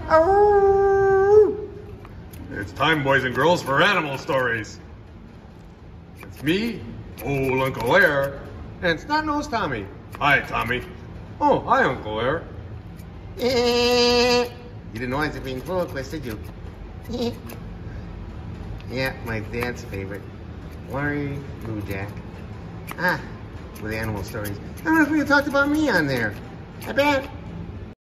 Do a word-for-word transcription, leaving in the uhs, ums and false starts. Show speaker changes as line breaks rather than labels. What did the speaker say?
Oh! It's time, boys and girls, for animal stories. It's me, old Uncle Air, and Snot-Nosed Tommy. Hi, Tommy. Oh, hi, Uncle Air.
You didn't know I was a ventriloquist, did you? Yeah, my dad's favorite. Larry Blue Jack. Ah, with animal stories. I don't know if we talked about me on there. I bet.